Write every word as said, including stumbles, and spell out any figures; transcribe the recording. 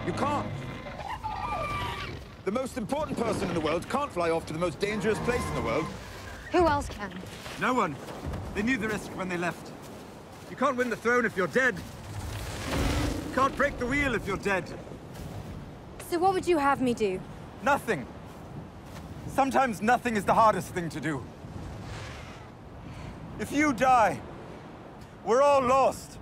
You can't. The most important person in the world can't fly off to the most dangerous place in the world. Who else can? No one. They knew the risk when they left. You can't win the throne if you're dead. You can't break the wheel if you're dead. So what would you have me do? Nothing. Sometimes nothing is the hardest thing to do. If you die, we're all lost.